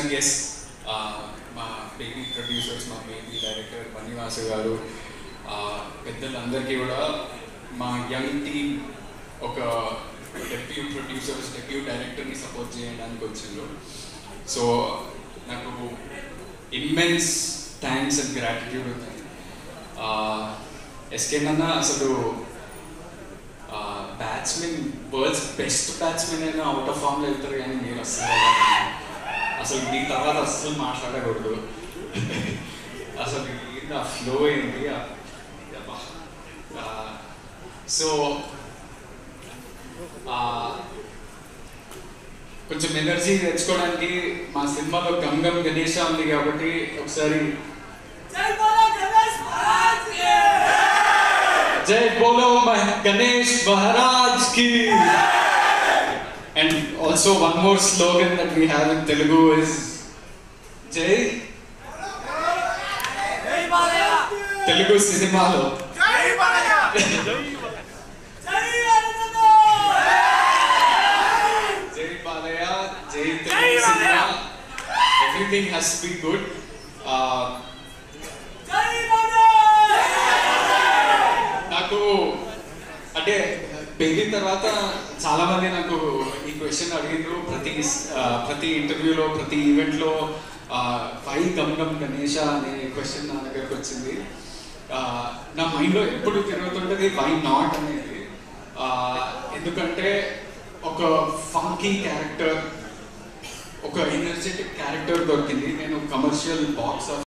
special guests, my baby producers, my baby director, Panivasu garu, పెద్దలందరికీ కూడా మా young team ఒక డెబ్యూ ప్రొడ్యూసర్స్ డెబ్యూ డైరెక్టర్ని సపోర్ట్ చేయడానికి వచ్చిండ్రు. సో నాకు ఇమ్మెన్స్ థ్యాంక్స్ అండ్ గ్రాటిట్యూడ్ ఉంది. ఎస్కేనన్న అసలు బ్యాట్స్మెన్ వరల్డ్స్ బెస్ట్ బ్యాట్స్మెన్ అయినా అవుట్ ఆఫ్ ఫామ్లో వెళ్తారు, కానీ మీరు అసలు దీని తర్వాత అస్సలు మాట్లాడకూడదు. అసలు ఏంటి ఆ ఫ్లో ఏంటి. సో కొంచెం ఎనర్జీ తెచ్చుకోవడానికి మా సినిమాలో గంగంగనేశ ఉంది కాబట్టి ఒకసారి జై బోలో గణేష్ మహారాజ్ కి. And also one more slogan that we have in Telugu is Jai Telugu cinemalo Jai balayya Jai Anand Jai balayya Jai Telugu cinema. Everything has to be good. Jai balayya నాకు అంటే పెరిగిన తర్వాత చాలా మంది నాకు ఈ క్వశ్చన్ అడిగినారు. ప్రతి ఇంటర్వ్యూలో ప్రతి ఈవెంట్లో వై గమ్గం గణేష అనే క్వశ్చన్ నా దగ్గరకు వచ్చింది. నా మైండ్లో ఎప్పుడు తిరుగుతుంటుంది వై నాట్ అనేది. ఎందుకంటే ఒక ఫంకీ క్యారెక్టర్, ఒక ఎనర్జెటిక్ క్యారెక్టర్ దొరికింది. నేను కమర్షియల్ బాక్స్